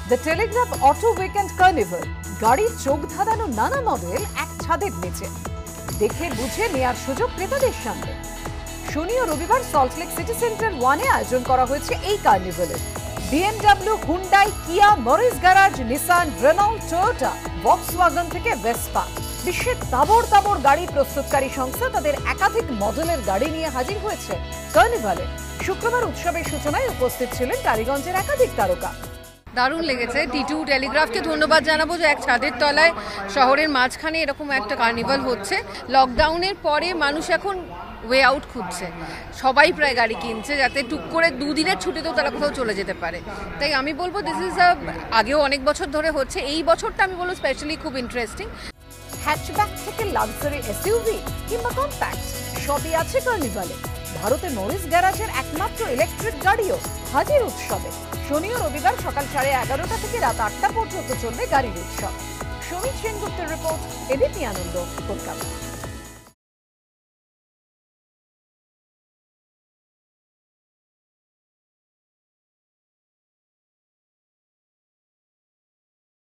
The Telegraph auto weekend carnival, গাড়ির চোখ ধাঁধানো নানা মডেল এক ছাদের নিচে, দেখে বুঝে নেয়ার সুযোগ ক্রেতাদের সামনে। শনি ও রবিবার সল্টলেক সিটি সেন্টার 1-এ আয়োজন করা হয়েছে এই কার্নিভালের। BMW, Hyundai, Kia, Morris Garages, Nissan, Renault, Toyota, Volkswagen থেকে ভেসপা, বিশ্বের তাবড় তাবড় গাড়ি প্রস্তুতকারী সংস্থা তাদের একাধিক মডেলের গাড়ি নিয়ে হাজির হয়েছে কার্নিভালে। শুক্রবার উৎসবের সূচনায় উপস্থিত ছিলেন টালিগঞ্জের একাধিক তারকা। দারুণ লেগেছে। টি2 টেলিগ্রাফকে ধন্যবাদ জানাবো যে এক ছাদের তলায় শহরের মাঝখানে এরকম একটা কার্নিভাল হচ্ছে। লকডাউনের পরে মানুষ এখন ওয়ে আউট খুঁজছে, সবাই প্রায় গাড়ি কিনছে যাতে টুক করে দুদিনের ছুটিতেও তারা কোথাও চলে যেতে পারে। তাই আমি বলবো দিস ইজ আগেও অনেক বছর ধরে হচ্ছে, এই বছরটা আমি বলবো স্পেশালি খুব ইন্টারেস্টিং। হ্যাচব্যাক থেকে লাক্সারি এসইউভি কিংবা কম্প্যাক্ট সবই আছে কার্নিভালে। ভারতে মরিস গ্যারাজের একমাত্র ইলেকট্রিক গাড়িও হাজির উৎসবে। শনি ও রবিবার সকাল 11:30 থেকে রাত 8টা পর্যন্ত চলবে গাড়ির উৎসব। সমীর সেনগুপ্তের রিপোর্ট, এবিপি আনন্দ, কলকাতা।